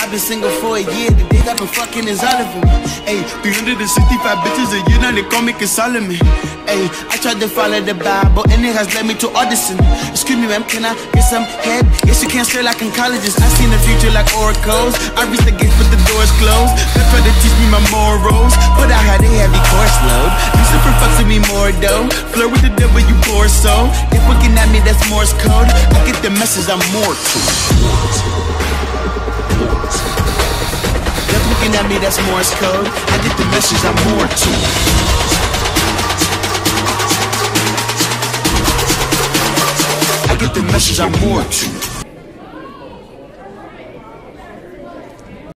I've been single for a year, the dick I've been fucking is all of them. Ayy, 365 bitches a year, now they call me King Solomon. Ayy, I tried to follow the Bible, and it has led me to audition. Excuse me, ma'am, can I get some head? Yes, you can straight like in colleges. I seen the future like oracles. I reached the gates, but the doors closed. They tried to teach me my morals, but I had a heavy course load. Lucifer fucks with me more though. Flirt with the devil, you poor soul. They looking at me, that's Morse code. I get the message, I'm more to. They're looking at me, that's Morse code. I get the message, I'm more to. I get the message, I'm more to.